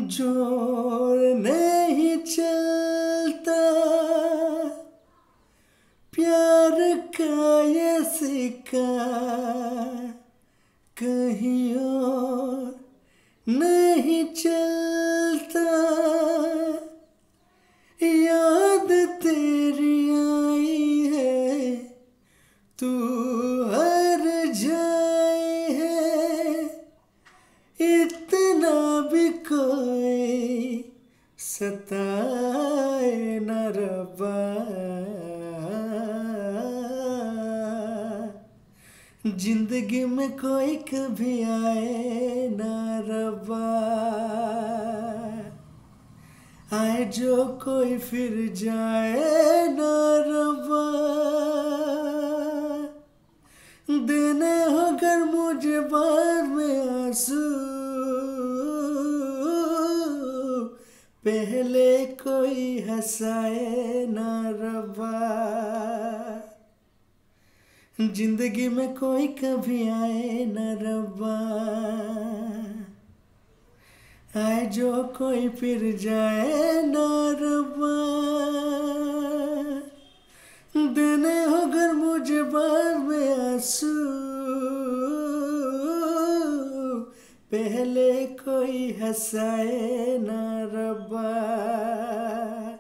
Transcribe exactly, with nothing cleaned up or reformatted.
जोर नहीं चलता प्यार का ये सिक्का कहीं और नहीं चलता। याद तेरी आई है तू हर जाए है, इतना भी कोई सताए न रब्बा। जिंदगी में कोई कभी आए न रब्बा, आए जो कोई फिर जाए न रब्बा। देने हो अगर मुझे बाद में आंसू, पहले कोई हंसाए न रब्बा। जिंदगी में कोई कभी आए न रब्बा, आए जो कोई फिर जाए न रब्बा। देने हो अगर मुझे बाद में आंसू, पहले कोई हंसाए न रब्बा।